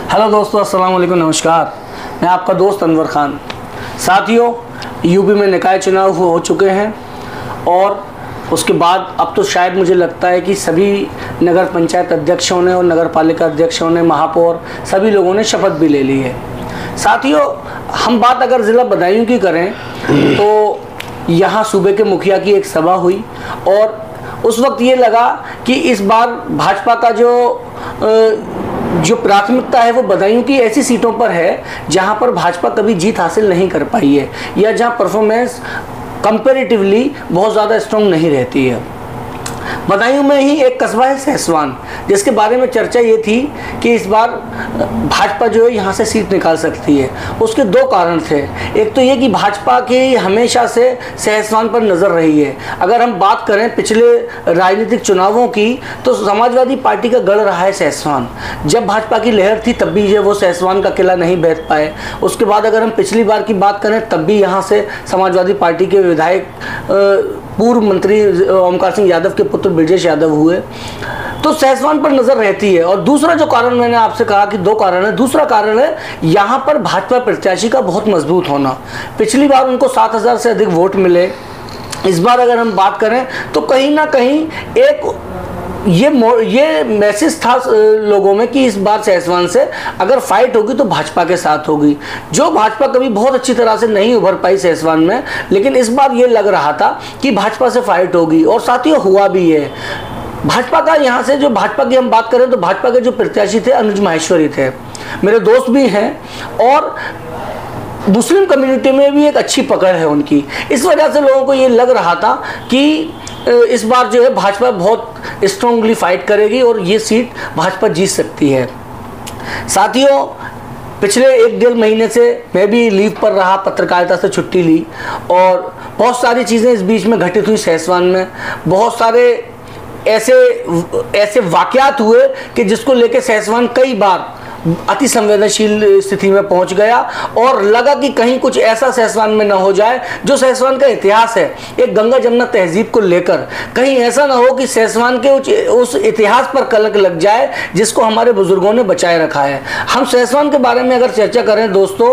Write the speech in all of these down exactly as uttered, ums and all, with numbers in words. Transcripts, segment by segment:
Hello दोस्तों, अस्सलाम वालेकुम, नमस्कार। मैं आपका दोस्त अनवर खान। साथियों, यूपी में निकाय चुनाव हो चुके हैं और उसके बाद अब तो शायद मुझे लगता है कि सभी नगर पंचायत अध्यक्षों ने और नगर पालिका अध्यक्षों ने, महापौर, सभी लोगों ने शपथ भी ले ली है। साथियों, हम बात अगर ज़िला बदायूं की करें तो यहाँ सूबे के मुखिया की एक सभा हुई और उस वक्त ये लगा कि इस बार भाजपा का जो जो प्राथमिकता है वो बदायूं की ऐसी सीटों पर है जहां पर भाजपा कभी जीत हासिल नहीं कर पाई है या जहां परफॉर्मेंस कंपैरेटिवली बहुत ज़्यादा स्ट्रॉन्ग नहीं रहती है। बदायूं में ही एक कस्बा है सहसवान, जिसके बारे में चर्चा ये थी कि इस बार भाजपा जो है यहाँ से सीट निकाल सकती है। उसके दो कारण थे। एक तो ये कि भाजपा की हमेशा से सहसवान पर नज़र रही है। अगर हम बात करें पिछले राजनीतिक चुनावों की तो समाजवादी पार्टी का गढ़ रहा है सहसवान। जब भाजपा की लहर थी तब भी जो वो सहसवान का किला नहीं बैठ पाए। उसके बाद अगर हम पिछली बार की बात करें तब भी यहाँ से समाजवादी पार्टी के विधायक पूर्व मंत्री ओमकार सिंह यादव के पुत्र ब्रजेश यादव हुए, तो सहसवान पर नजर रहती है। और दूसरा जो कारण, मैंने आपसे कहा कि दो कारण है, दूसरा कारण है यहाँ पर भाजपा प्रत्याशी का बहुत मजबूत होना। पिछली बार उनको सात हजार से अधिक वोट मिले। इस बार अगर हम बात करें तो कहीं ना कहीं एक ये ये मैसेज था लोगों में कि इस बार सहसवान से अगर फाइट होगी तो भाजपा के साथ होगी। जो भाजपा कभी बहुत अच्छी तरह से नहीं उभर पाई सहसवान में, लेकिन इस बार ये लग रहा था कि भाजपा से फाइट होगी और साथियों हुआ भी है। भाजपा का यहाँ से जो भाजपा की हम बात करें तो भाजपा के जो प्रत्याशी थे अनुज माहेश्वरी थे, मेरे दोस्त भी हैं और मुस्लिम कम्युनिटी में भी एक अच्छी पकड़ है उनकी। इस वजह से लोगों को ये लग रहा था कि इस बार जो है भाजपा बहुत स्ट्रांगली फाइट करेगी और ये सीट भाजपा जीत सकती है। साथियों, पिछले एक डेढ़ महीने से मैं भी लीव पर रहा, पत्रकारिता से छुट्टी ली और बहुत सारी चीज़ें इस बीच में घटित हुई सहसवान में। बहुत सारे ऐसे ऐसे वाकयात हुए कि जिसको लेके सहसवान कई बार अति संवेदनशील स्थिति में पहुंच गया और लगा कि कहीं कुछ ऐसा सहसवान में ना हो जाए जो सहसवान का इतिहास है एक गंगा जमुना तहजीब को लेकर, कहीं ऐसा ना हो कि सहसवान के उस इतिहास पर कलंक लग जाए जिसको हमारे बुजुर्गों ने बचाए रखा है। हम सहसवान के बारे में अगर चर्चा करें दोस्तों,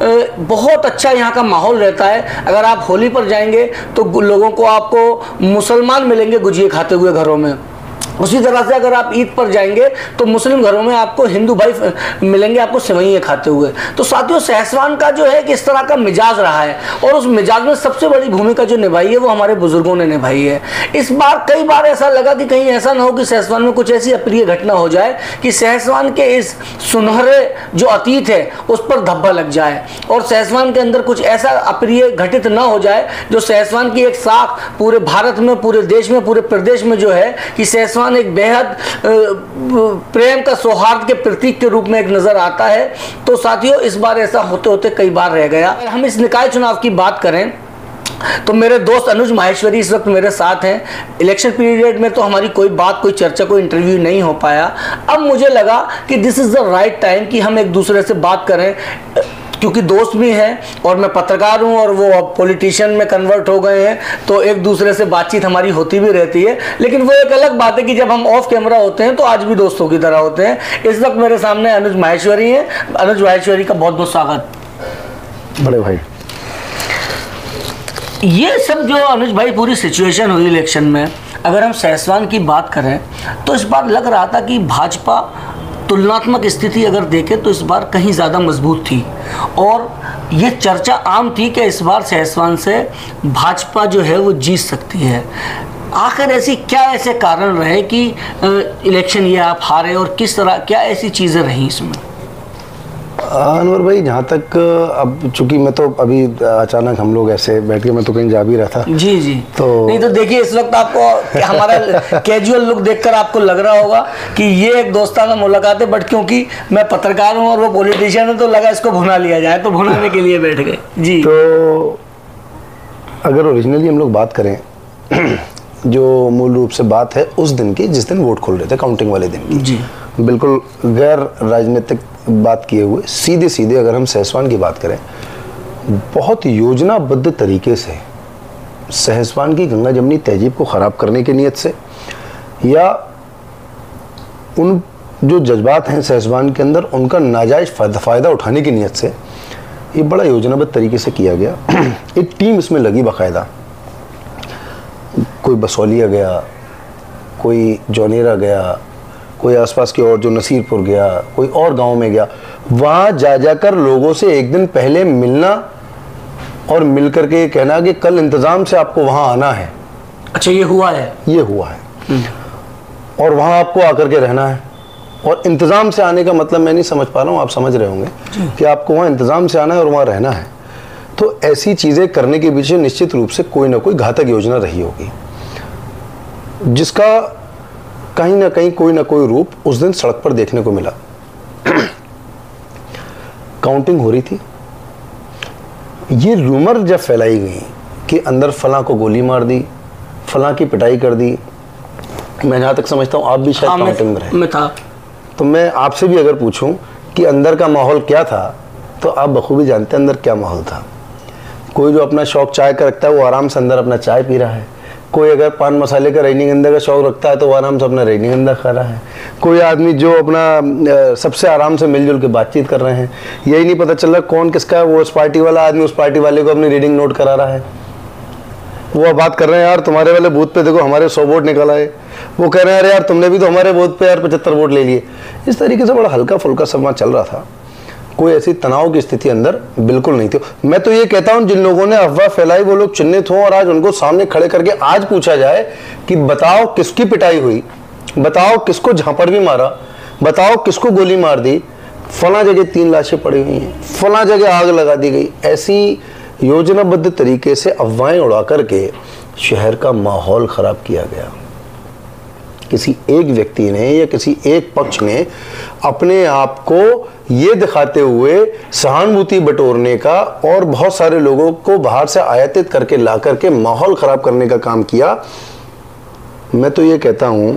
बहुत अच्छा यहाँ का माहौल रहता है। अगर आप होली पर जाएंगे तो लोगों को आपको मुसलमान मिलेंगे गुजिये खाते हुए घरों में। उसी तरह से अगर आप ईद पर जाएंगे तो मुस्लिम घरों में आपको हिंदू भाई मिलेंगे आपको सेवइयाँ खाते हुए। तो साथियों, सहसवान का जो है कि इस तरह का मिजाज रहा है और उस मिजाज में सबसे बड़ी भूमिका जो निभाई है वो हमारे बुजुर्गों ने निभाई है। इस बार कई बार ऐसा लगा कि कहीं ऐसा ना हो कि सहसवान में कुछ ऐसी अप्रिय घटना हो जाए कि सहसवान के इस सुनहरे जो अतीत है उस पर धब्बा लग जाए और सहसवान के अंदर कुछ ऐसा अप्रिय घटित ना हो जाए जो सहसवान की एक साख पूरे भारत में, पूरे देश में, पूरे प्रदेश में जो है कि सहसवान एक बेहद प्रेम का, सौहार्द के प्रतीक के रूप में एक नजर आता है। तो साथियों, इस बार ऐसा होते होते कई बार रह गया। हम इस निकाय चुनाव की बात करें तो मेरे दोस्त अनुज माहेश्वरी इस वक्त मेरे साथ हैं। इलेक्शन पीरियड में तो हमारी कोई बात, कोई चर्चा, कोई इंटरव्यू नहीं हो पाया। अब मुझे लगा कि this is the right time कि हम एक दूसरे से बात करें, क्योंकि दोस्त भी हैं और मैं पत्रकार हूं और वो अब पॉलिटिशियन में कन्वर्ट हो गए हैं, तो एक दूसरे से बातचीत हमारी होती भी रहती है। लेकिन वो एक अलग बात है कि जब हम ऑफ कैमरा होते हैं तो आज भी दोस्तों की तरह होते हैं। इस वक्त मेरे सामने अनुज माहेश्वरी हैं। अनुज माहेश्वरी का बहुत बहुत स्वागत। बड़े भाई, ये सब जो अनुज भाई पूरी सिचुएशन हुई इलेक्शन में, अगर हम सहसवान की बात करें तो इस बार लग रहा था कि भाजपा तुलनात्मक स्थिति अगर देखें तो इस बार कहीं ज़्यादा मजबूत थी और ये चर्चा आम थी कि इस बार सहसवान से भाजपा जो है वो जीत सकती है। आखिर ऐसी क्या ऐसे कारण रहे कि इलेक्शन ये आप हारे और किस तरह, क्या ऐसी चीज़ें रहीं इसमें? अनवर भाई, जहाँ तक अब चूंकि मैं तो अभी अचानक हम लोग ऐसे बैठ के, मैं तो कहीं जा भी रहा था। जी जी। तो नहीं तो देखिए, इस वक्त आपको हमारा कैजुअल लुक देखकर आपको लग रहा होगा कि ये एक दोस्ताना मुलाकात है, बट क्योंकि मैं पत्रकार हूँ और वो पॉलिटिशियन है तो लगा इसको भुना लिया जाए, तो भुनाने के लिए बैठ गए। जी। तो अगर ओरिजिनली हम लोग बात करें जो मूल रूप से बात है उस दिन की जिस दिन वोट खोल रहे थे, काउंटिंग वाले दिन की, जी, बिल्कुल गैर राजनीतिक बात किए हुए सीधे सीधे अगर हम सहसवान की बात करें, बहुत योजनाबद्ध तरीके से सहसवान की गंगा जमुनी तहजीब को ख़राब करने की नीयत से या उन जो जज्बात हैं सहसवान के अंदर, उनका नाजायज़ फ़ायदा उठाने की नीयत से ये बड़ा योजनाबद्ध तरीके से किया गया। एक टीम इसमें लगी बाकायदा, कोई बसौलिया गया, कोई जौनेरा गया, कोई आसपास की और जो नसीरपुर गया, कोई और गांव में गया, वहाँ जा जाकर लोगों से एक दिन पहले मिलना और मिल करके कहना कि कल इंतज़ाम से आपको वहाँ आना है। अच्छा, ये हुआ है? ये हुआ है। और वहाँ आपको आकर के रहना है। और इंतज़ाम से आने का मतलब मैं नहीं समझ पा रहा हूँ, आप समझ रहे होंगे कि आपको वहाँ इंतज़ाम से आना है और वहाँ रहना है। तो ऐसी चीज़ें करने के पीछे निश्चित रूप से कोई ना कोई घातक योजना रही होगी, जिसका कहीं ना कहीं कोई ना कोई रूप उस दिन सड़क पर देखने को मिला। काउंटिंग हो रही थी, ये रूमर जब फैलाई गई कि अंदर फलां को गोली मार दी, फलां की पिटाई कर दी, मैं जहाँ तक समझता हूँ आप भी शायद हाँ, काउंटिंग में रहे। मैं था। तो मैं आपसे भी अगर पूछूं कि अंदर का माहौल क्या था, तो आप बखूबी जानते हैं अंदर क्या माहौल था। कोई जो अपना शौक चाय का रखता है वो आराम से अंदर अपना चाय पी रहा है। कोई अगर पान मसाले का रजनीगंधा का शौक रखता है तो वो आराम से अपना रजनीगंधा खा रहा है। कोई आदमी जो अपना सबसे आराम से मिलजुल के बातचीत कर रहे हैं, यही नहीं पता चल रहा कौन किसका है। वो उस पार्टी वाला आदमी उस पार्टी वाले को अपनी रीडिंग नोट करा रहा है। वो बात कर रहे हैं, यार तुम्हारे वाले बूथ पे देखो हमारे सौ वोट निकल आए। वो कह रहे हैं, अरे यार तुमने भी तो हमारे बूथ पे यार पचहत्तर वोट ले लिए। इस तरीके से बड़ा हल्का फुल्का समा चल रहा था, कोई ऐसी तनाव की स्थिति अंदर बिल्कुल नहीं थी। मैं तो ये कहता हूं जिन लोगों ने अफवाह फैलाई वो लोग चिन्हित हों और आज उनको सामने खड़े करके आज पूछा जाए कि बताओ किसकी पिटाई हुई, बताओ किसको झापड़ भी मारा, बताओ किसको गोली मार दी, फला जगह तीन लाशें पड़ी हुई हैं, फला जगह आग लगा दी गई। ऐसी योजनाबद्ध तरीके से अफवाहें उड़ा करके शहर का माहौल खराब किया गया। किसी एक व्यक्ति ने या किसी एक पक्ष ने अपने आप को ये दिखाते हुए सहानुभूति बटोरने का और बहुत सारे लोगों को बाहर से आयातित करके ला करके माहौल खराब करने का काम किया। मैं तो ये कहता हूं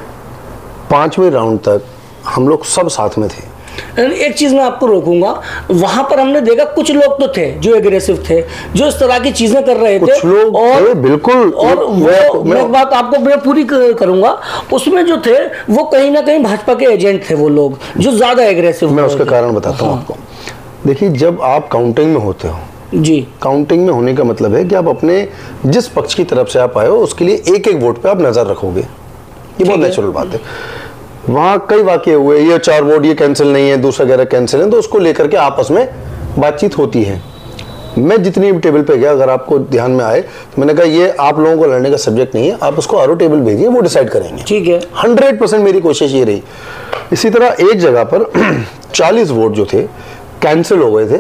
पांचवें राउंड तक हम लोग सब साथ में थे। एक चीज मैं आपको रोकूंगा, वहां पर हमने देखा कुछ लोग तो थे जो एग्रेसिव थे, जो इस तरह की चीजें कर रहे थे, कुछ लोग और थे, बिल्कुल। और वो मैं एक बात आपको मैं पूरी करूंगा, उसमें जो थे वो कहीं ना कहीं भाजपा के एजेंट थे, वो लोग जो ज्यादा एग्रेसिव। मैं उसका कारण बताता हूँ आपको। देखिए, जब आप काउंटिंग में होते हो जी, काउंटिंग में होने का मतलब है कि आप अपने जिस पक्ष की तरफ से आप आए हो उसके लिए एक एक वोट पे आप नजर रखोगे। ये बहुत नेचुरल बात है। वहाँ कई वाकये हुए, ये चार वोट ये कैंसिल नहीं है, दूसरा कह रहा कैंसिल है, तो उसको लेकर के आपस में बातचीत होती है। मैं जितनी भी टेबल पे गया, अगर आपको ध्यान में आए तो मैंने कहा ये आप लोगों को लड़ने का सब्जेक्ट नहीं है, आप उसको आरो टेबल भेजिए, वो डिसाइड करेंगे। ठीक है, हंड्रेड परसेंट मेरी कोशिश ये रही। इसी तरह एक जगह पर चालीस वोट जो थे कैंसिल हो गए थे,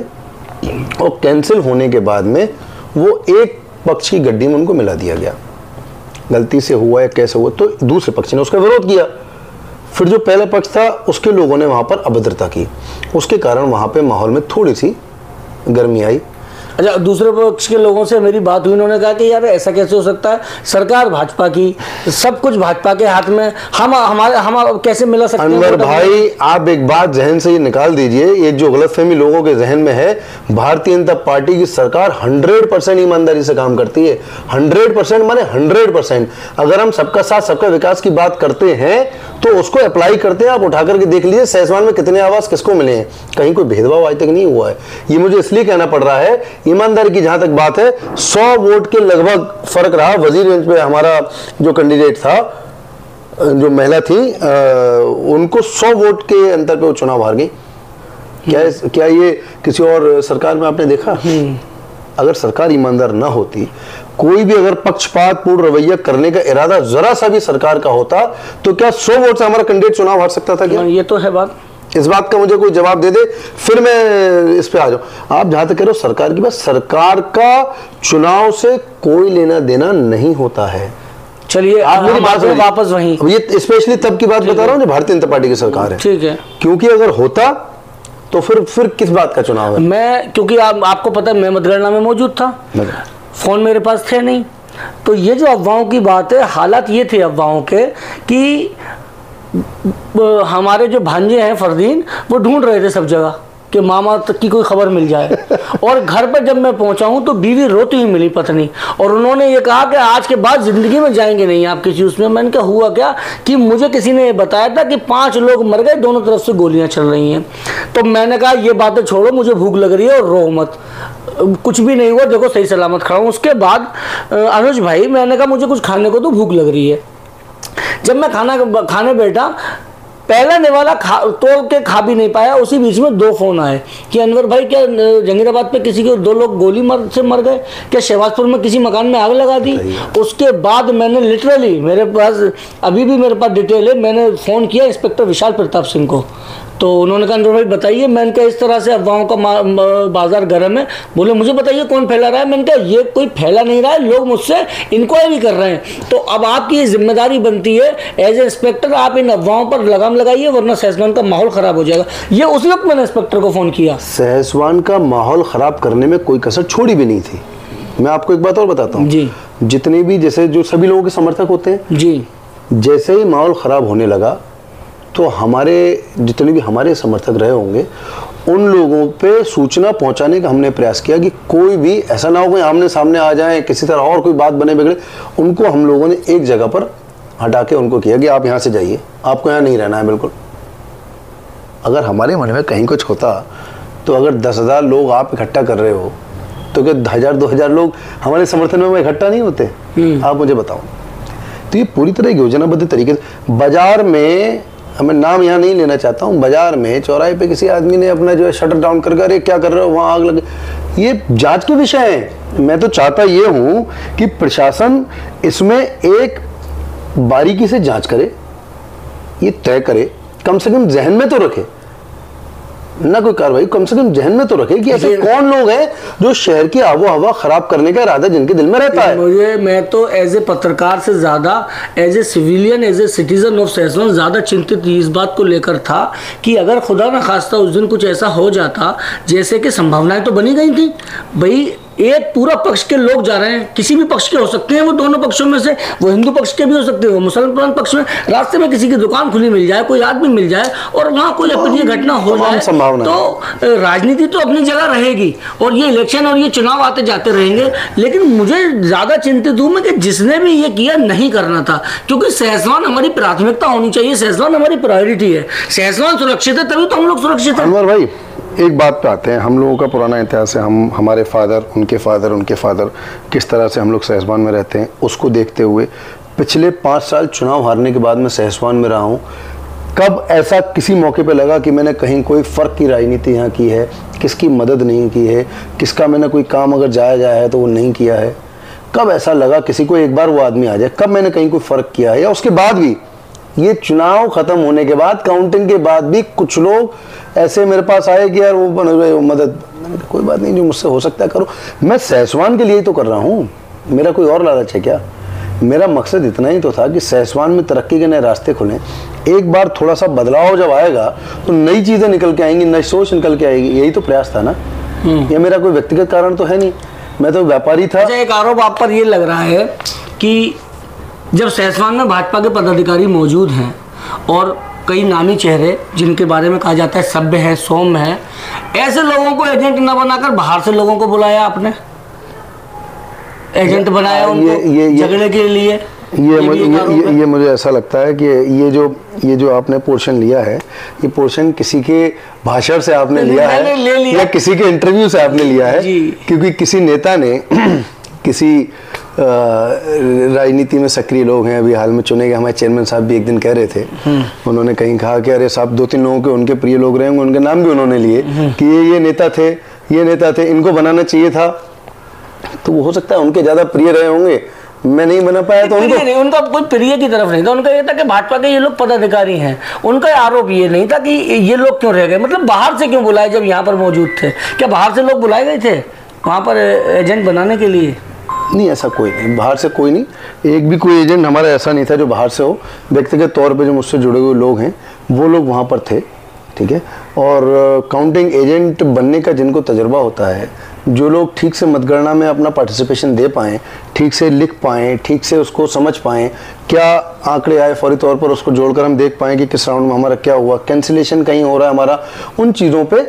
और कैंसिल होने के बाद में वो एक पक्ष की गड्डी में उनको मिला दिया गया। गलती से हुआ या कैसे हुआ, तो दूसरे पक्ष ने उसका विरोध किया। फिर जो पहला पक्ष था उसके लोगों ने वहां पर अभद्रता की, उसके कारण वहां पे माहौल में थोड़ी सी गर्मी आई। अच्छा, दूसरे पक्ष के लोगों से मेरी बात हुई, उन्होंने कहा कि यार ऐसा कैसे हो सकता है, सरकार भाजपा की, सब कुछ भाजपा के हाथ में, हम हमारे हम कैसे मिला सकते हैं। अनवर भाई, आप एक बात जहन से ये निकाल दीजिए, ये जो गलतफहमी लोगों के जहन में है, भारतीय जनता पार्टी की सरकार हंड्रेड परसेंट ईमानदारी से काम करती है। हंड्रेड परसेंट माने हंड्रेड परसेंट। अगर हम सबका साथ सबका विकास की बात करते हैं तो उसको अप्लाई करते हैं। आप उठा करके देख लीजिए सहसवान में कितने आवास किसको मिले हैं, कहीं कोई भेदभाव आज तक नहीं हुआ है। ये मुझे इसलिए कहना पड़ रहा है, ईमानदारी की जहां तक बात है, सौ वोट के लगभग फर्क रहा। वजीरगंज पे हमारा जो कैंडिडेट था, जो महिला थी, उनको सौ वोट के अंतर पे वो चुनाव हार गई। क्या क्या ये किसी और सरकार में आपने देखा? अगर सरकार ईमानदार ना होती, कोई भी अगर पक्षपात पूर्ण रवैया करने का इरादा जरा सा भी सरकार का होता, तो क्या सौ वोट से हमारा कैंडिडेट चुनाव हार सकता था क्या? ये तो है बात। इस बात का मुझे कोई जवाब दे दे, फिर मैं इस पे आ जाऊं। आप जहां तक कह रहे हो सरकार की बात, सरकार का चुनाव से कोई लेना देना नहीं होता है। चलिए, आप मेरी बात में वापस वहीं, ये स्पेशली तब की बात बता रहा हूं जो भारतीय जनता पार्टी की सरकार है। ठीक है, क्योंकि अगर होता तो फिर फिर किस बात का चुनाव है? मैं क्योंकि आप, आपको पता है मैं मतगणना में मौजूद था, फोन मेरे पास थे नहीं, तो ये जो अफवाहों की बात है, हालात ये थे अफवाहों के कि हमारे जो भांजे हैं फरदीन, वो ढूंढ रहे थे सब जगह कि मामा तक की कोई खबर मिल जाए। और घर पर जब मैं पहुंचा हूं तो बीवी रोती हुई मिली पत्नी, और उन्होंने ये कहा कि आज के बाद ज़िंदगी में जाएंगे नहीं आप किसी उसमें। मैंने कहा हुआ क्या कि मुझे किसी ने ये बताया था कि पाँच लोग मर गए, दोनों तरफ से गोलियाँ चल रही हैं। तो मैंने कहा ये बातें छोड़ो, मुझे भूख लग रही है और रो मत, कुछ भी नहीं हुआ, देखो सही सलामत खड़ा हूँ। उसके बाद अनुज भाई मैंने कहा मुझे कुछ खाने को तो भूख लग रही है। जब मैं खाना खाने बैठा, पहला निवाला खा तोड़ के खा भी नहीं पाया, उसी बीच में दो फोन आए कि अनवर भाई क्या जंगीराबाद पे किसी के दो लोग गोली मार से मर गए, क्या शहबाजपुर में किसी मकान में आग लगा दी। उसके बाद मैंने लिटरली, मेरे पास अभी भी मेरे पास डिटेल है, मैंने फ़ोन किया इंस्पेक्टर विशाल प्रताप सिंह को। तो उन्होंने कहा अनवर भाई बताइए। मैंने कहा इस तरह से अफवाहों का बाजार गर्म है। बोले मुझे बताइए कौन फैला रहा है। मैंने कहा ये कोई फैला नहीं रहा है, लोग मुझसे इंक्वायरी कर रहे हैं। तो अब आपकी ये जिम्मेदारी बनती है एज ए इंस्पेक्टर, आप इन अफवाहों पर लगाम लगाइए वरना सहसवान का माहौल ख़राब हो जाएगा। ये उस वक्त मैंने इंस्पेक्टर को फ़ोन किया। सहसवान का माहौल ख़राब करने में कोई कसर छोड़ी भी नहीं थी। मैं आपको एक बात और बताता हूँ जी, जितने भी जैसे जो सभी लोगों के समर्थक होते हैं जी, जैसे ही माहौल ख़राब होने लगा तो हमारे जितने भी हमारे समर्थक रहे होंगे उन लोगों पे सूचना पहुंचाने का हमने प्रयास किया कि कोई भी ऐसा ना हो कि आमने सामने आ जाए, किसी तरह और कोई बात बने बिगड़े। उनको हम लोगों ने एक जगह पर हटा के उनको किया कि आप यहाँ से जाइए, आपको यहाँ नहीं रहना है बिल्कुल। अगर हमारे मन में कहीं कुछ होता तो अगर दस हज़ार लोग आप इकट्ठा कर रहे हो तो क्या हज़ार दो हज़ार लोग हमारे समर्थन में इकट्ठा नहीं होते? आप मुझे बताओ। तो ये पूरी तरह योजनाबद्ध तरीके से बाजार में, मैं नाम यहाँ नहीं लेना चाहता हूँ, बाजार में चौराहे पे किसी आदमी ने अपना जो है शटर डाउन कर अरे क्या कर रहे हो वहाँ आग लगे, ये जांच के विषय है। मैं तो चाहता ये हूँ कि प्रशासन इसमें एक बारीकी से जांच करे, ये तय करे, कम से कम जहन में तो रखे ना कोई कार्रवाई, कम से कम जहन में तो रखे कि ऐसे कौन लोग हैं जो शहर की आबो हवा खराब करने का इरादा जिनके दिल में रहता है। मुझे मैं तो एज ए पत्रकार से ज्यादा as a civilian, as a citizen of Sahaswan ज्यादा चिंतित इस बात को लेकर था कि अगर खुदा ना खास्ता उस दिन कुछ ऐसा हो जाता, जैसे कि संभावनाएं तो बनी गई थी भाई, एक पूरा पक्ष के लोग जा रहे हैं, किसी भी पक्ष के हो सकते हैं, वो दोनों पक्षों में से, वो हिंदू पक्ष के भी हो सकते हैं, वो मुसलमान पक्ष में, रास्ते में किसी की दुकान खुली मिल जाए, कोई आदमी मिल जाए और वहाँ कोई अप्रिय घटना हो जाए तो राजनीति तो अपनी जगह रहेगी और ये इलेक्शन और ये चुनाव आते जाते रहेंगे। लेकिन मुझे ज़्यादा चिंतित हूँ मैं कि जिसने भी ये किया नहीं करना था, क्योंकि सहसवान हमारी प्राथमिकता होनी चाहिए, सहसवान हमारी प्रायोरिटी है। सहसवान सुरक्षित है तभी तो हम लोग सुरक्षित हैं। अनवर भाई एक बात पे आते हैं, हम लोगों का पुराना इतिहास है, हम हमारे फादर, उनके फादर, उनके फादर किस तरह से हम लोग सहसवान में रहते हैं उसको देखते हुए पिछले पाँच साल चुनाव हारने के बाद मैं सहसवान में रहा हूँ। कब ऐसा किसी मौके पे लगा कि मैंने कहीं कोई फ़र्क की राजनीति यहाँ की है, किसकी मदद नहीं की है, किसका मैंने कोई काम अगर जाया जाया है तो वो नहीं किया है? कब ऐसा लगा किसी को एक बार वो आदमी आ जाए? कब मैंने कहीं कोई फ़र्क किया है? या उसके बाद भी, ये चुनाव ख़त्म होने के बाद, काउंटिंग के बाद भी कुछ लोग ऐसे मेरे पास आए कि यार वो बन रहे हो मदद, कोई बात नहीं, जो मुझसे हो सकता है करो। मैं सहसवान के लिए ही तो कर रहा हूँ, मेरा कोई और लालच है क्या? मेरा मकसद इतना ही तो था कि सहसवान में तरक्की के नए रास्ते खुलें। एक बार थोड़ा सा बदलाव जब आएगा तो नई चीज़ें निकल के आएंगी, नई सोच निकल के आएगी। यही तो प्रयास था ना, ये मेरा कोई व्यक्तिगत कारण तो है नहीं, मैं तो व्यापारी था। अच्छा, एक आरोप आप पर ये लग रहा है कि जब सहसवान में भाजपा के पदाधिकारी मौजूद हैं और कई नामी चेहरे जिनके बारे में कहा जाता है सभ्य हैं, सौम्य हैं, ऐसे लोगों को एजेंट न बनाकर बाहर से लोगों को बुलाया आपने, एजेंट बनाया उनको ये, ये, ये, झगड़े के लिए। ये, ये, मुझे, ये, ये, ये मुझे ऐसा लगता है कि ये जो ये जो आपने पोर्शन लिया है, ये पोर्शन किसी के भाषण से आपने लिया है ले लिया। या किसी के इंटरव्यू से आपने लिया है, क्योंकि किसी नेता ने किसी राजनीति में सक्रिय लोग हैं, अभी हाल में चुने गए हमारे चेयरमैन साहब भी एक दिन कह रहे थे, उन्होंने कहीं कहा कि अरे साहब दो तीन लोगों के उनके प्रिय लोग रहे होंगे, उनके नाम भी उन्होंने लिए कि ये ये नेता थे, ये नेता थे, इनको बनाना चाहिए था। तो वो हो सकता है उनके ज़्यादा प्रिय रहे होंगे, मैं नहीं बना पाया तो उनको नहीं, उनका कोई प्रिय की तरफ नहीं था, उनका ये था कि भाजपा के ये लोग पदाधिकारी हैं। उनका आरोप ये नहीं था कि ये लोग क्यों रह गए, मतलब बाहर से क्यों बुलाए जब यहाँ पर मौजूद थे? क्या बाहर से लोग बुलाए गए थे वहाँ पर एजेंट बनाने के लिए? नहीं, ऐसा कोई नहीं, बाहर से कोई नहीं, एक भी कोई एजेंट हमारा ऐसा नहीं था जो बाहर से हो। व्यक्तिगत तौर पे जो मुझसे जुड़े हुए लोग हैं वो लोग वहाँ पर थे, ठीक है। और काउंटिंग एजेंट बनने का जिनको तजुर्बा होता है, जो लोग ठीक से मतगणना में अपना पार्टिसिपेशन दे पाएँ, ठीक से लिख पाएँ, ठीक से उसको समझ पाएँ, क्या आंकड़े आए फौरी तौर पर उसको जोड़कर हम देख पाएँ कि किस राउंड में हमारा क्या हुआ, कैंसिलेशन कहीं हो रहा है हमारा, उन चीज़ों पे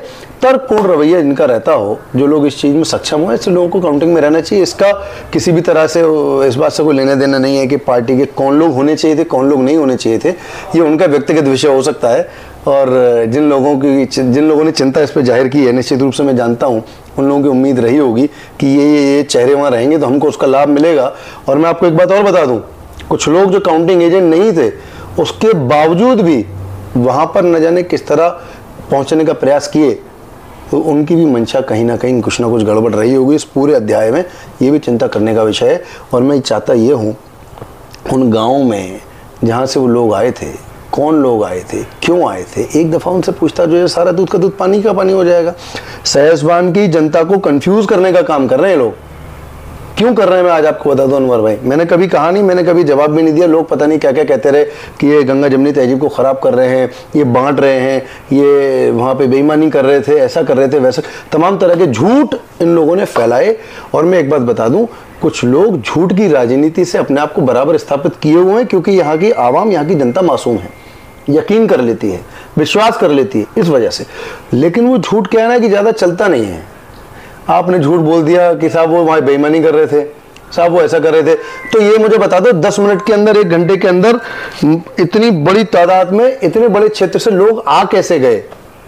तर्कपूर्ण रवैया इनका रहता हो, जो लोग इस चीज़ में सक्षम हो, ऐसे लोगों को काउंटिंग में रहना चाहिए। इसका किसी भी तरह से इस बात से कोई लेना देना नहीं है कि पार्टी के कौन लोग होने चाहिए थे, कौन लोग नहीं होने चाहिए थे। ये उनका व्यक्तिगत विषय हो सकता है, और जिन लोगों की जिन लोगों ने चिंता इस पर जाहिर की है, निश्चित रूप से मैं जानता हूँ उन लोगों की उम्मीद रही होगी कि ये ये ये चेहरे वहाँ रहेंगे तो हमको उसका लाभ मिलेगा। और मैं आपको एक बात और बता दूँ, कुछ लोग जो काउंटिंग एजेंट नहीं थे, उसके बावजूद भी वहाँ पर न जाने किस तरह पहुँचने का प्रयास किए, तो उनकी भी मंशा कहीं ना कहीं कुछ ना कुछ गड़बड़ रही होगी। इस पूरे अध्याय में ये भी चिंता करने का विषय है। और मैं चाहता ये हूँ, उन गाँव में जहाँ से वो लोग आए थे, कौन लोग आए थे, क्यों आए थे, एक दफ़ा उनसे पूछता जो है, सारा दूध का दूध पानी का पानी हो जाएगा। सहसवान की जनता को कंफ्यूज करने का काम कर रहे हैं लोग। क्यों कर रहे हैं मैं आज आपको बता दूं अनवर भाई। मैंने कभी कहा नहीं, मैंने कभी जवाब भी नहीं दिया। लोग पता नहीं क्या क्या कहते रहे कि ये गंगा जमनी तहजीब को ख़राब कर रहे हैं, ये बांट रहे हैं, ये वहाँ पे बेईमानी कर रहे थे, ऐसा कर रहे थे, वैसा, तमाम तरह के झूठ इन लोगों ने फैलाए। और मैं एक बात बता दूं, कुछ लोग झूठ की राजनीति से अपने आप को बराबर स्थापित किए हुए हैं, क्योंकि यहाँ की आवाम, यहाँ की जनता मासूम है, यकीन कर लेती है, विश्वास कर लेती है, इस वजह से। लेकिन वो झूठ क्या है ना कि ज़्यादा चलता नहीं है। आपने झूठ बोल दिया कि साहब वो वहाँ बेईमानी कर रहे थे, साहब वो ऐसा कर रहे थे, तो ये मुझे बता दो, दस मिनट के अंदर, एक घंटे के अंदर इतनी बड़ी तादाद में, इतने बड़े क्षेत्र से लोग आ कैसे गए?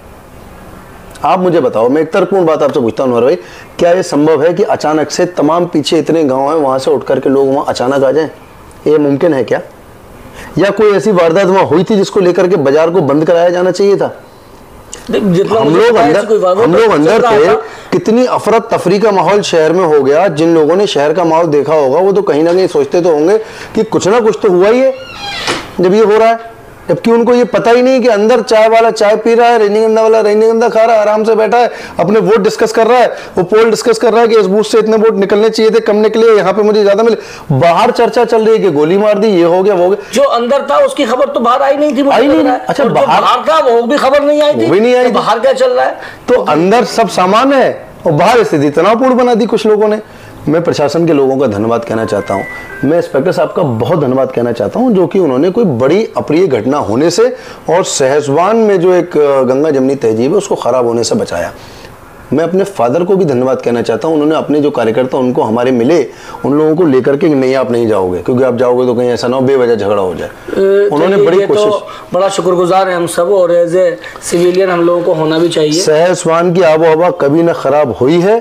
आप मुझे बताओ। मैं एक तर्कपूर्ण बात आपसे पूछता हूँ भाई, क्या ये संभव है कि अचानक से तमाम पीछे इतने गाँव हैं, वहाँ से उठ करके लोग वहाँ अचानक आ जाएं? ये मुमकिन है क्या? या कोई ऐसी वारदात वहाँ हुई थी जिसको लेकर के बाजार को बंद कराया जाना चाहिए था? हम लोग अंदर हम लोग अंदर थे, कितनी अफरत तफरी का माहौल शहर में हो गया। जिन लोगों ने शहर का माहौल देखा होगा वो तो कहीं ना कहीं सोचते तो होंगे कि कुछ ना कुछ तो हुआ ही है जब ये हो रहा है, जबकि उनको ये पता ही नहीं कि अंदर चाय वाला चाय पी रहा है, रजनीगंधा वाला रजनीगंधा खा रहा है, आराम से बैठा है, अपने वोट डिस्कस कर रहा है, वो पोल डिस्कस कर रहा है कि इस बूथ से इतने वोट निकलने चाहिए थे, कम निकले, यहाँ पे मुझे ज्यादा मिले। बाहर चर्चा चल रही है कि गोली मार दी, ये हो गया, वो हो गया। जो अंदर था उसकी खबर तो बाहर आई नहीं थी, आई नहीं। अच्छा, बाहर था वो भी खबर नहीं आई थी, वो भी नहीं आई। बाहर क्या चल रहा है? तो अंदर सब सामान है और बाहर स्थिति तनावपूर्ण बना दी कुछ लोगों ने। मैं प्रशासन के लोगों का धन्यवाद कहना चाहता हूं, मैं इंस्पेक्टर साहब का बहुत धन्यवाद कहना चाहता हूं, जो कि उन्होंने कोई बड़ी अप्रिय घटना होने से और सहसवान में जो एक गंगा जमनी तहजीब है उसको खराब होने से बचाया। मैं अपने फादर को भी धन्यवाद कहना चाहता हूं, उन्होंने अपने जो कार्यकर्ता उनको हमारे मिले, उन लोगों को लेकर के नहीं आप नहीं जाओगे, क्योंकि आप जाओगे तो कहीं ऐसा ना हो बेवजह झगड़ा हो जाए। उन्होंने बड़ी कोशिश, तो बड़ा शुक्रगुजार है हम सब, और एज ए सिविलियन हम लोगों को होना भी चाहिए। सहसवान की आबो हवा कभी ना खराब हुई है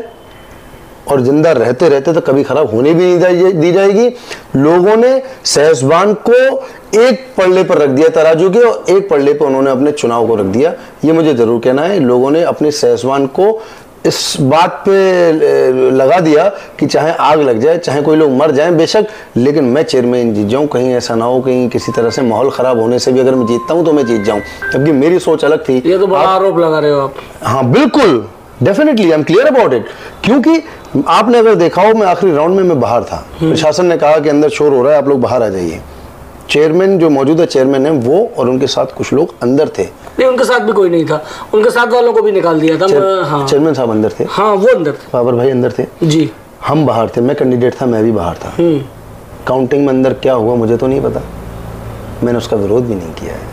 और जिंदा रहते रहते तो कभी खराब होने भी नहीं दी जाएगी। लोगों ने सहसवान को एक पल्ले पर रख दिया तराजू के, और एक पल्ले पर उन्होंने अपने चुनाव को रख दिया। ये मुझे जरूर कहना है, लोगों ने अपने सहसवान को इस बात पे लगा दिया कि चाहे आग लग जाए, चाहे कोई लोग मर जाएं बेशक, लेकिन मैं चेयरमैन जीत जाऊं, कहीं ऐसा ना हो कहीं किसी तरह से माहौल खराब होने से भी अगर मैं जीतता हूं तो मैं जीत जाऊं, जबकि मेरी सोच अलग थी। ये तो बड़ा आरोप लगा रहे हो आप। हाँ बिल्कुल, definitely I am clear about it. क्योंकि आपने अगर देखा हो, मैं आखिरी राउंड में मैं बाहर था, प्रशासन ने कहा कि अंदर शोर हो रहा है, आप लोग बाहर आ जाइए। चेयरमैन जो मौजूदा चेयरमैन है वो और उनके साथ कुछ लोग अंदर थे। नहीं, उनके साथ भी कोई नहीं था, उनके साथ वालों को भी निकाल दिया था। चेयर, हाँ। चेयरमैन साहब अंदर थे। हाँ, वो अंदर थे, बाबर भाई अंदर थे जी, हम बाहर थे। मैं कैंडिडेट था, मैं भी बाहर था। काउंटिंग में अंदर क्या हुआ मुझे तो नहीं पता, मैंने उसका विरोध भी नहीं किया है।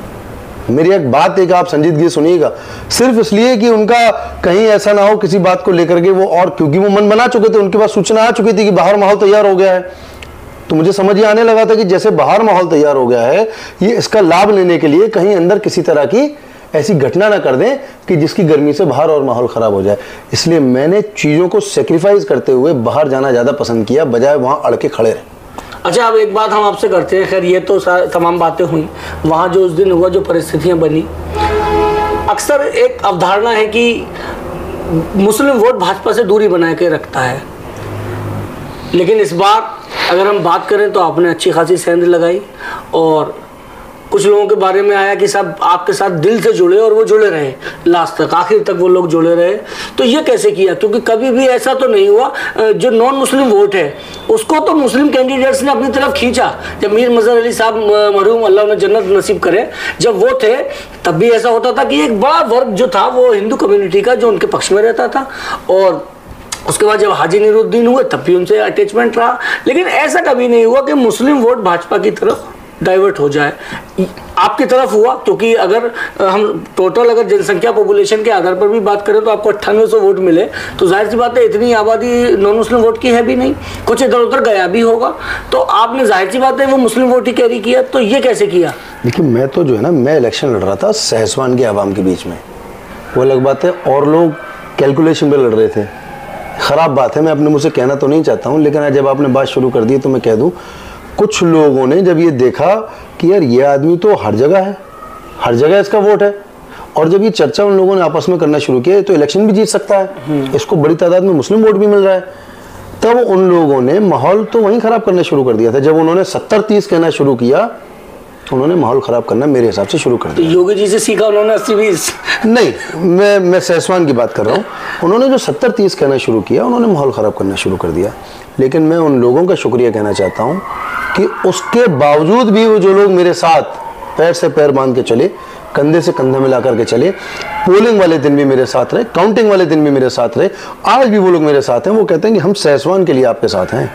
मेरी एक बात है कि आप संजीदगी सुनिएगा, सिर्फ इसलिए कि उनका कहीं ऐसा ना हो किसी बात को लेकर के वो, और क्योंकि वो मन बना चुके थे, उनके पास सूचना आ चुकी थी कि बाहर माहौल तैयार हो गया है, तो मुझे समझ ये आने लगा था कि जैसे बाहर माहौल तैयार हो गया है, ये इसका लाभ लेने के लिए कहीं अंदर किसी तरह की ऐसी घटना ना कर दें कि जिसकी गर्मी से बाहर और माहौल खराब हो जाए। इसलिए मैंने चीज़ों को सेक्रीफाइस करते हुए बाहर जाना ज़्यादा पसंद किया, बजाय वहाँ अड़ के खड़े रहे। अच्छा, अब एक बात हम आपसे करते हैं, खैर ये तो तमाम बातें हुई, वहाँ जो उस दिन हुआ, जो परिस्थितियाँ बनी, अक्सर एक अवधारणा है कि मुस्लिम वोट भाजपा से दूरी बना के रखता है, लेकिन इस बार अगर हम बात करें तो आपने अच्छी खासी सेंध लगाई, और कुछ लोगों के बारे में आया कि सब आपके साथ दिल से जुड़े और वो जुड़े रहे लास्ट तक, आखिर तक वो लोग जुड़े रहे। तो ये कैसे किया? क्योंकि कभी भी ऐसा तो नहीं हुआ, जो नॉन मुस्लिम वोट है उसको तो मुस्लिम कैंडिडेट्स ने अपनी तरफ खींचा। जब मीर मजहर अली साहब मरहूम, अल्लाह उन्हें जन्नत नसीब करे, जब वो थे तब भी ऐसा होता था कि एक बड़ा वर्ग जो था वो हिंदू कम्युनिटी का, जो उनके पक्ष में रहता था, और उसके बाद जब हाजी निरुद्दीन हुए तब भी उनसे अटैचमेंट रहा। लेकिन ऐसा कभी नहीं हुआ कि मुस्लिम वोट भाजपा की तरफ डाइवर्ट हो जाए। आपकी तरफ हुआ, क्योंकि अगर हम टोटल अगर जनसंख्या पॉपुलेशन के आधार पर भी बात करें तो आपको अट्ठानवे सौ वोट मिले, तो जाहिर सी बात है इतनी आबादी नॉन मुस्लिम वोट की है भी नहीं, कुछ इधर उधर गया भी होगा, तो आपने जाहिर सी बात है वो मुस्लिम वोट ही कैरी किया, तो ये कैसे किया? देखिए मैं तो जो है ना, मैं इलेक्शन लड़ रहा था सहसवान के आवाम के बीच में, वो अलग बात है, और लोग कैलकुलेशन पे लड़ रहे थे। ख़राब बात है, मैं अपने मुझसे कहना तो नहीं चाहता हूँ, लेकिन जब आपने बात शुरू कर दी तो मैं कह दूँ, कुछ लोगों ने जब ये देखा कि यार ये आदमी तो हर जगह है, हर जगह इसका वोट है, और जब ये चर्चा उन लोगों ने आपस में करना शुरू किया तो इलेक्शन भी जीत सकता है, इसको बड़ी तादाद में मुस्लिम वोट भी मिल रहा है, तब उन लोगों ने माहौल तो वहीं ख़राब करना शुरू कर दिया था। जब उन्होंने सत्तर तीस कहना शुरू किया, उन्होंने माहौल ख़राब करना मेरे हिसाब से शुरू कर दिया। योगी जी से सीखा उन्होंने अस्सी बीस? नहीं, मैं मैं सहसवान की बात कर रहा हूँ। उन्होंने जो सत्तर तीस कहना शुरू किया, उन्होंने माहौल ख़राब करना शुरू कर दिया। लेकिन मैं उन लोगों का शुक्रिया कहना चाहता हूँ कि उसके बावजूद भी वो जो लोग मेरे साथ पैर से पैर बांध के चले, कंधे से कंधा मिला करके चले, पोलिंग वाले दिन भी मेरे साथ रहे, काउंटिंग वाले दिन भी मेरे साथ रहे, आज भी वो लोग मेरे साथ हैं, वो कहते हैं कि हम सहसवान के लिए आपके साथ हैं।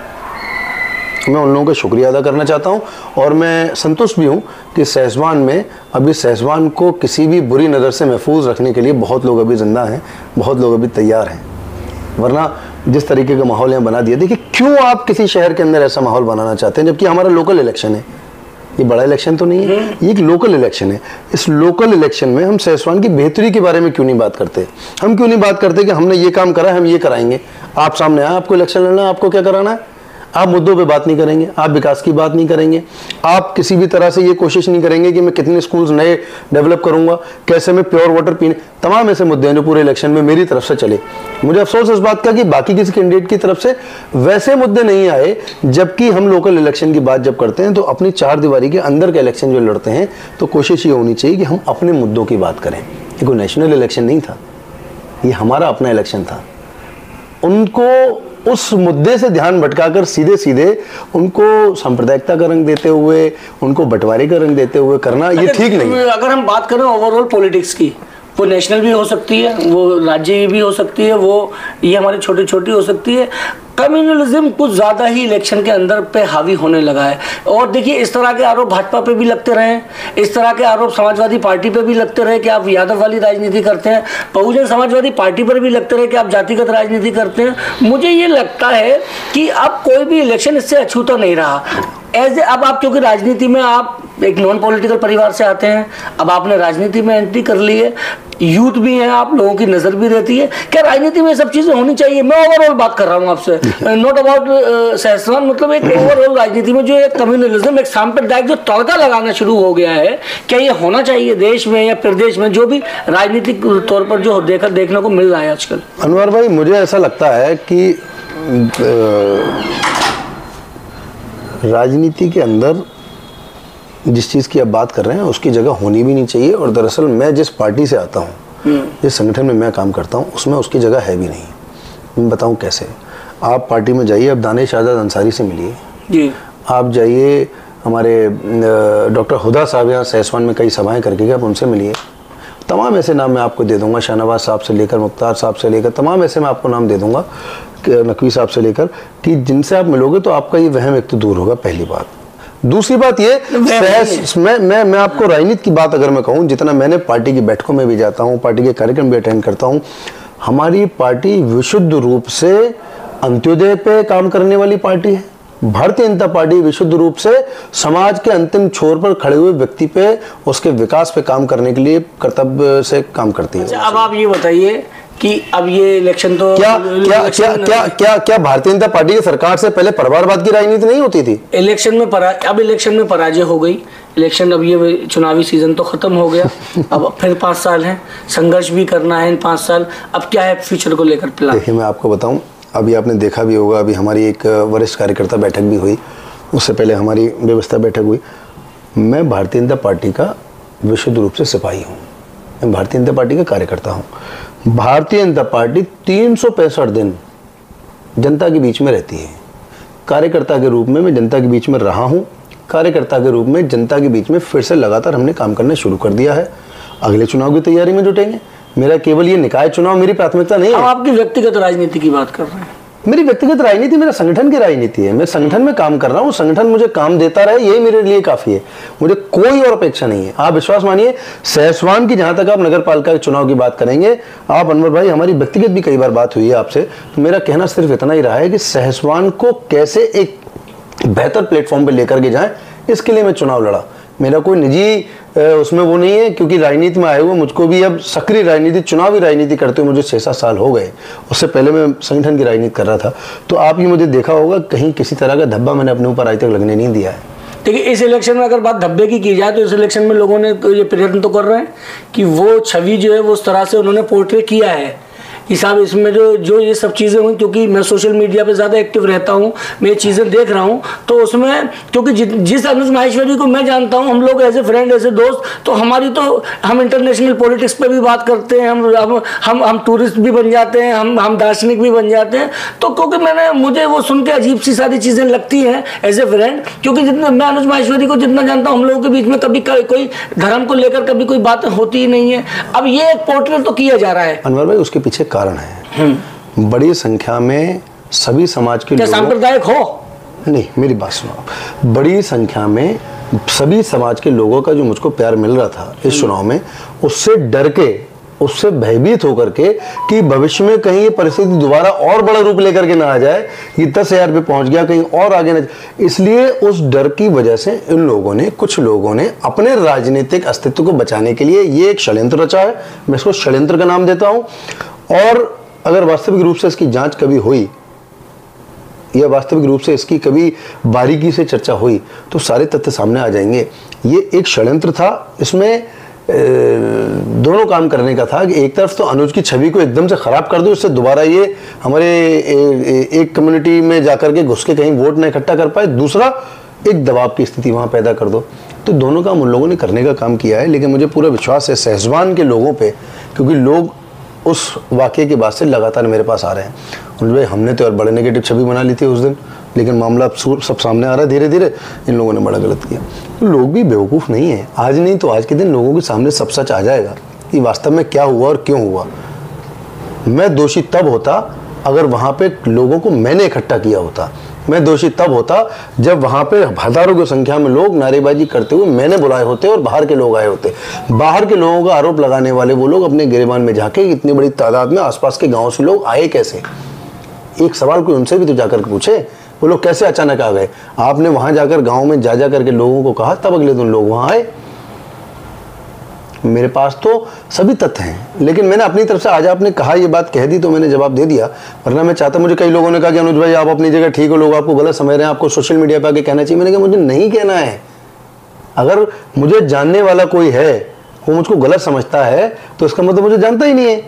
मैं उन लोगों का शुक्रिया अदा करना चाहता हूं, और मैं संतुष्ट भी हूं कि सहसवान में अभी सहसवान को किसी भी बुरी नज़र से महफूज रखने के लिए बहुत लोग अभी जिंदा हैं, बहुत लोग अभी तैयार हैं। वरना जिस तरीके का माहौल यहाँ बना दिया, देखिए क्यों आप किसी शहर के अंदर ऐसा माहौल बनाना चाहते हैं, जबकि हमारा लोकल इलेक्शन है, ये बड़ा इलेक्शन तो नहीं है, ये एक लोकल इलेक्शन है। इस लोकल इलेक्शन में हम सहसवान की बेहतरी के बारे में क्यों नहीं बात करते? हम क्यों नहीं बात करते कि हमने ये काम करा है, हम ये कराएंगे? आप सामने आए, आपको इलेक्शन लड़ना है, आपको क्या कराना है? आप मुद्दों पे बात नहीं करेंगे, आप विकास की बात नहीं करेंगे, आप किसी भी तरह से ये कोशिश नहीं करेंगे कि मैं कितने स्कूल्स नए डेवलप करूंगा, कैसे मैं प्योर वाटर पीने, तमाम ऐसे मुद्दे हैं जो पूरे इलेक्शन में मेरी तरफ से चले। मुझे अफसोस इस बात का कि बाकी किसी कैंडिडेट की तरफ से वैसे मुद्दे नहीं आए, जबकि हम लोकल इलेक्शन की बात जब करते हैं तो अपनी चार दीवारी के अंदर का इलेक्शन जो लड़ते हैं, तो कोशिश ये होनी चाहिए कि हम अपने मुद्दों की बात करें। ये कोई नेशनल इलेक्शन नहीं था, ये हमारा अपना इलेक्शन था। उनको उस मुद्दे से ध्यान भटकाकर सीधे सीधे उनको सांप्रदायिकता का रंग देते हुए, उनको बंटवारे का रंग देते हुए करना ये ठीक नहीं है। अगर हम बात करें ओवरऑल पॉलिटिक्स की, वो नेशनल भी हो सकती है, वो राज्य भी हो सकती है, वो ये हमारी छोटी छोटी हो सकती है। कम्युनलिज्म कुछ ज़्यादा ही इलेक्शन के अंदर पे हावी होने लगा है। और देखिए इस तरह के आरोप भाजपा पे भी लगते रहे, इस तरह के आरोप समाजवादी पार्टी पे भी लगते रहे कि आप यादव वाली राजनीति करते हैं, बहुजन समाजवादी पार्टी पर भी लगते रहे कि आप जातिगत राजनीति करते हैं। मुझे ये लगता है कि अब कोई भी इलेक्शन इससे अछूता नहीं रहा। एज अब आप क्योंकि राजनीति में आप एक नॉन पॉलिटिकल परिवार से आते हैं, अब आपने राजनीति में एंट्री कर ली है, यूथ भी हैं आप, लोगों की नज़र भी रहती है, क्या राजनीति में सब चीज़ें होनी चाहिए? मैं ओवरऑल बात कर रहा हूँ आपसे, नॉट अबाउट सहसवान, मतलब एक ओवरऑल राजनीति में जो एक कम्युनलिज्म, एक सांप्रदायिक जो तड़का लगाना शुरू हो गया है, क्या ये होना चाहिए देश में या प्रदेश में, जो भी राजनीतिक तौर पर जो देखकर देखने को मिल रहा है आजकल? अनवर भाई, मुझे ऐसा लगता है कि राजनीति के अंदर जिस चीज़ की आप बात कर रहे हैं उसकी जगह होनी भी नहीं चाहिए, और दरअसल मैं जिस पार्टी से आता हूँ, जिस संगठन में मैं काम करता हूँ, उसमें उसकी जगह है भी नहीं। मैं बताऊँ कैसे। आप पार्टी में जाइए, आप दानिश आज़ाद अंसारी से मिलिए जी, आप जाइए हमारे डॉक्टर हुदा साहब यहाँ सहसवान में कई सभाएँ करके आप उनसे मिलिए, तमाम ऐसे नाम मैं आपको दे दूंगा, शाहनवाज साहब से लेकर मुख्तार साहब से लेकर तमाम ऐसे मैं आपको नाम दे दूंगा, नकवी साहब से लेकर, कि जिनसे आप मिलोगे तो आपका ये वहम एक तो दूर होगा, पहली बात। दूसरी बात ये, मैं मैं मैं आपको राजनीति की बात अगर मैं कहूँ, जितना मैंने पार्टी की बैठकों में भी जाता हूँ, पार्टी के कार्यक्रम भी अटेंड करता हूँ, हमारी पार्टी विशुद्ध रूप से अंत्योदय पे काम करने वाली पार्टी है। भारतीय जनता पार्टी विशुद्ध रूप से समाज के अंतिम छोर पर खड़े हुए व्यक्ति पे, उसके विकास पे काम करने के लिए कर्तव्य से काम करती है। अच्छा, अब आप ये बताइए कि अब ये इलेक्शन तो क्या क्या क्या क्या क्या क्या भारतीय जनता पार्टी की सरकार से पहले परिवारवाद की राजनीति नहीं होती थी? इलेक्शन में परा, अब इलेक्शन में पराजय हो गई, इलेक्शन अब ये चुनावी सीजन तो खत्म हो गया, अब फिर पाँच साल हैं, संघर्ष भी करना है इन पाँच साल, अब क्या है फ्यूचर को लेकर प्लान? देखिए मैं आपको बताऊं, अभी आपने देखा भी होगा, अभी हमारी एक वरिष्ठ कार्यकर्ता बैठक भी हुई, उससे पहले हमारी व्यवस्था बैठक हुई। मैं भारतीय जनता पार्टी का विशुद्ध रूप से सिपाही हूँ, मैं भारतीय जनता पार्टी का कार्यकर्ता हूँ। भारतीय जनता पार्टी तीन सौ पैंसठ दिन जनता के बीच में रहती है। कार्यकर्ता के रूप में मैं जनता के बीच में रहा हूँ, कार्यकर्ता के रूप में जनता के बीच में फिर से लगातार हमने काम करना शुरू कर दिया है। अगले चुनाव की तैयारी में जुटेंगे। मेरा केवल ये निकाय चुनाव मेरी प्राथमिकता नहीं है। हम आपकी व्यक्तिगत राजनीति की बात कर रहे हैं। मेरी व्यक्तिगत राजनीति मेरा संगठन की राजनीति है। मैं संगठन में काम कर रहा हूँ, संगठन मुझे काम देता रहे, यही मेरे लिए काफी है। मुझे कोई और अपेक्षा नहीं है। आप विश्वास मानिए, सहसवान की जहां तक आप नगर पालिका के चुनाव की बात करेंगे, आप अनवर भाई, हमारी व्यक्तिगत भी कई बार बात हुई है आपसे, तो मेरा कहना सिर्फ इतना ही रहा है कि सहसवान को कैसे एक बेहतर प्लेटफॉर्म पर लेकर के जाए, इसके लिए मैं चुनाव लड़ा। मेरा कोई निजी उसमें वो नहीं है, क्योंकि राजनीति में आए हुए मुझको भी अब सक्रिय राजनीति, चुनावी राजनीति करते हुए मुझे छः सात साल हो गए। उससे पहले मैं संगठन की राजनीति कर रहा था। तो आप ये मुझे देखा होगा, कहीं किसी तरह का धब्बा मैंने अपने ऊपर आज तक लगने नहीं दिया है। देखिए, इस इलेक्शन में अगर बात धब्बे की की जाए तो इस इलेक्शन में लोगों ने ये प्रयत्न तो कर रहे हैं कि वो छवि जो है वो उस तरह से उन्होंने पोर्ट्रे किया है कि साहब इसमें जो जो ये सब चीज़ें हुई, क्योंकि मैं सोशल मीडिया पे ज़्यादा एक्टिव रहता हूँ, मैं ये चीज़ें देख रहा हूँ, तो उसमें क्योंकि जि, जिस अनुज माहेश्वरी को मैं जानता हूँ, हम लोग as a friend, as a दोस्त, तो हमारी तो हम इंटरनेशनल पॉलिटिक्स पे भी बात करते हैं, हम हम हम, हम टूरिस्ट भी बन जाते हैं, हम हम दार्शनिक भी बन जाते हैं। तो क्योंकि मैंने मुझे वो सुन के अजीब सी सारी चीज़ें लगती हैं एज ए फ्रेंड, क्योंकि जितना मैं अनुज माहेश्वरी को जितना जानता हूँ, हम लोगों के बीच में कभी कोई धर्म को लेकर कभी कोई बात होती ही नहीं है। अब ये एक पोर्ट्रेट तो किया जा रहा है। अनवर भाई, उसके पीछे कारण है। बड़ी संख्या में सभी समाज के लोग, सांप्रदायिक हो नहीं, मेरी बात सुनो, बड़ी संख्या में सभी समाज के लोगों का जो मुझको प्यार मिल रहा था इस चुनाव में, उससे डर के, उससे भयभीत होकर के कि भविष्य में कहीं ये परिस्थिति दोबारा और बड़ा रूप लेकर के ना आ जाए, ये दस हजार पे पहुंच गया, कहीं और आगे ना, इसलिए उस डर की वजह से इन लोगों ने, कुछ लोगों ने अपने राजनीतिक अस्तित्व को बचाने के लिए ये एक षड्यंत्र रचा है। मैं इसको षड्यंत्र का नाम देता हूं। और अगर वास्तविक रूप से इसकी जांच कभी हुई या वास्तविक रूप से इसकी कभी बारीकी से चर्चा हुई तो सारे तथ्य सामने आ जाएंगे। ये एक षड्यंत्र था। इसमें दोनों काम करने का था कि एक तरफ तो अनुज की छवि को एकदम से खराब कर दो, इससे दोबारा ये हमारे एक कम्युनिटी में जाकर के घुस के कहीं वोट न इकट्ठा कर पाए, दूसरा एक दबाव की स्थिति वहां पैदा कर दो। तो दोनों काम उन लोगों ने करने का काम किया है। लेकिन मुझे पूरा विश्वास है सहसवान के लोगों पे, क्योंकि लोग उस वाक़े के बाद से लगातार मेरे पास आ रहे हैं। उन्होंने भाई, हमने तो यार बड़े नेगेटिव छवि बना ली थी उस दिन, लेकिन मामला सब सामने आ रहा है धीरे धीरे, इन लोगों ने बड़ा गलत किया। तो लोग भी बेवकूफ़ नहीं है। आज नहीं तो आज के दिन लोगों के सामने सब सच आ जाएगा कि वास्तव में क्या हुआ और क्यों हुआ। मैं दोषी तब होता अगर वहाँ पे लोगों को मैंने इकट्ठा किया होता। मैं दोषी तब होता जब वहाँ पे हजारों की संख्या में लोग नारेबाजी करते हुए मैंने बुलाए होते और बाहर के लोग आए होते। बाहर के लोगों का आरोप लगाने वाले वो लोग अपने गिरेबान में जाके इतनी बड़ी तादाद में आसपास के गाँव से लोग आए कैसे, एक सवाल कोई उनसे भी तो जाकर के पूछे, वो लोग कैसे अचानक आ गए। आपने वहाँ जाकर गाँव में जा जा करके लोगों को कहा, तब अगले दिन लोग वहाँ आए। मेरे पास तो सभी तथ्य हैं, लेकिन मैंने अपनी तरफ से, आज आपने कहा ये बात कह दी तो मैंने जवाब दे दिया। वरना मैं चाहता, मुझे कई लोगों ने कहा कि अनुज भाई आप अपनी जगह ठीक हो, लोग आपको गलत समझ रहे हैं, आपको सोशल मीडिया पे आके कहना चाहिए। मैंने कहा मुझे नहीं कहना है। अगर मुझे जानने वाला कोई है वो मुझको गलत समझता है तो इसका मतलब मुझे जानता ही नहीं है।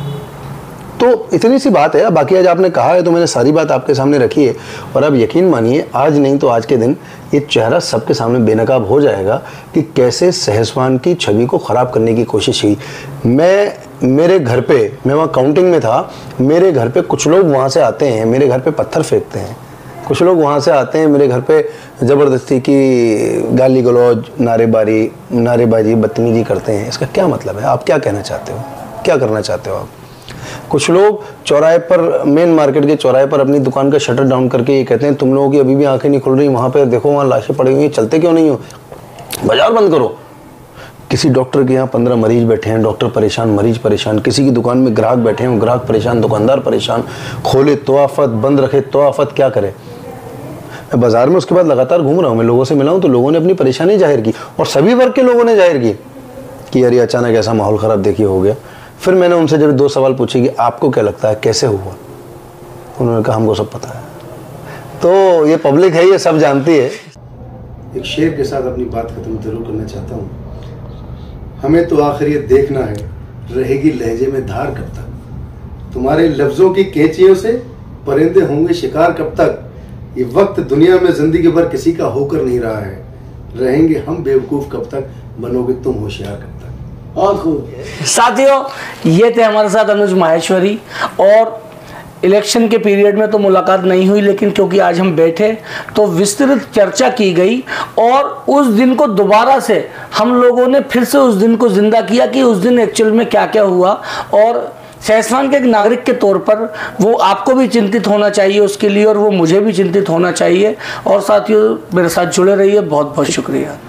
तो इतनी सी बात है। बाकी आज आपने कहा है तो मैंने सारी बात आपके सामने रखी है। और अब यकीन मानिए, आज नहीं तो आज के दिन ये चेहरा सबके सामने बेनकाब हो जाएगा कि कैसे सहसवान की छवि को ख़राब करने की कोशिश हुई। मैं मेरे घर पे, मैं वहाँ काउंटिंग में था, मेरे घर पे कुछ लोग वहाँ से आते हैं, मेरे घर पे पत्थर फेंकते हैं, कुछ लोग वहाँ से आते हैं मेरे घर पे ज़बरदस्ती की गाली गलौज, नारेबाजी नारेबाजी बदतमीजी करते हैं। इसका क्या मतलब है? आप क्या कहना चाहते हो, क्या करना चाहते हो आप? कुछ लोग चौराहे पर, मेन मार्केट के चौराहे पर अपनी दुकान का शटर डाउन करके ये कहते हैं तुम लोगों की अभी भी आंखें नहीं खुल रही, वहाँ पर देखो वहाँ लाशें पड़ी हुई हैं, चलते क्यों नहीं हो, बाजार बंद करो। किसी डॉक्टर के यहाँ पंद्रह मरीज बैठे हैं, डॉक्टर परेशान, मरीज परेशान। किसी की दुकान में ग्राहक बैठे हैं, ग्राहक परेशान, दुकानदार परेशान। खोले तो आफत, बंद रखे तो आफत, क्या करे। मैं बाजार में उसके बाद लगातार घूम रहा हूँ, मैं लोगों से मिला हूँ तो लोगों ने अपनी परेशानी जाहिर की और सभी वर्ग के लोगों ने जाहिर की कि यार ये अचानक ऐसा माहौल ख़राब देखिए हो गया। फिर मैंने उनसे जब दो सवाल पूछे कि आपको क्या लगता है कैसे हुआ, उन्होंने कहा हमको सब पता है। तो ये पब्लिक है, ये सब जानती है। एक शेर के साथ अपनी बात खत्म जरूर करना चाहता हूँ। हमें तो आखिर ये देखना है, रहेगी लहजे में धार कब तक, तुम्हारे लफ्जों की कैंचियों से परिंदे होंगे शिकार कब तक। ये वक्त दुनिया में जिंदगी भर किसी का होकर नहीं रहा है, रहेंगे हम बेवकूफ कब तक, बनोगे तुम होशियार कब तक। और खूब साथियों, ये थे हमारे साथ अनुज माहेश्वरी। और इलेक्शन के पीरियड में तो मुलाकात नहीं हुई, लेकिन क्योंकि आज हम बैठे तो विस्तृत चर्चा की गई और उस दिन को दोबारा से हम लोगों ने फिर से उस दिन को जिंदा किया कि उस दिन एक्चुअल में क्या क्या हुआ। और सहसवान के एक नागरिक के तौर पर वो आपको भी चिंतित होना चाहिए उसके लिए, और वो मुझे भी चिंतित होना चाहिए। और साथियों, मेरे साथ जुड़े रहिए। बहुत बहुत शुक्रिया।